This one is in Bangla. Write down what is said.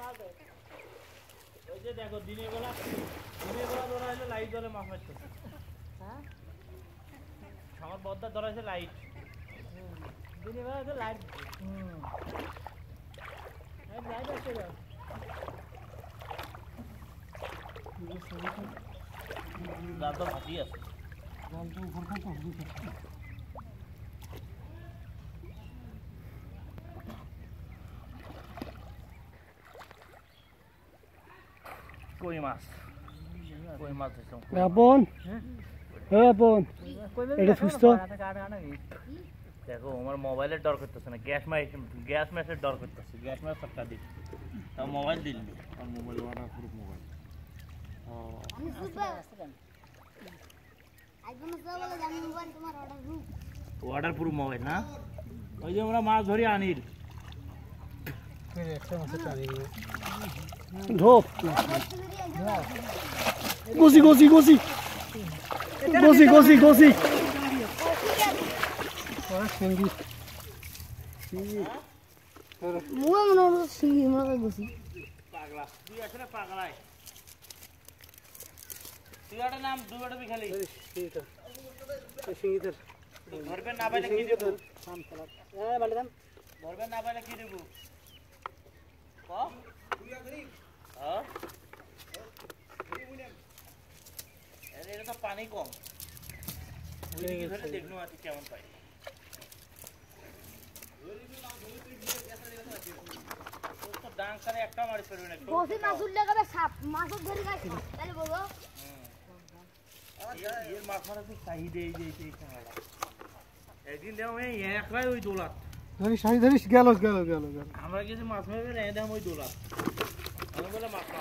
ওই যে দেখো দিনের বেলা ধরা হয়েছে লাইট ধরে মাছ মারতেছে। হ্যাঁ আমার বদ্দার ধরা হয়েছে লাইট। দিনের বেলা তো লাইট লাইট আসছে জাল তো ভাসি আছে। জাল তো উপর খাতো কই মাছ আপন আপন এটা সুস্থ দেখো আমার মোবাইলের ডর করতেছে না, গ্যাস ম্যাচের ডর করতেছে। গ্যাস ম্যাচ সবটা দিই তাও মোবাইল দিল আর mobile waterproof mobile. Waterproof mobile না? ওই যে আমরা মাছ ধরি আনিল ধোপ গোসি গোসি গোসি গোসি গোসি গোসি পাগলা তুই আসলে পাগলাই তুই একটা নাম দুটো বিখালি ধরবেন না পাইলে কি দেবো? ধরবেন না পাইলে কি দেবো? এটা তো পানি কম দেখবো আর কেমন পাই। একটা মারি ফেলবে না মাছ মারা খুব চাহিদা। একদিন দেখো একলাই ওই দোলাত ধরিস ধরিস গেল গেল গেল গেল আমরা কিছু মাছ মারবে না, ওই দোলাত আমি বলে মাছ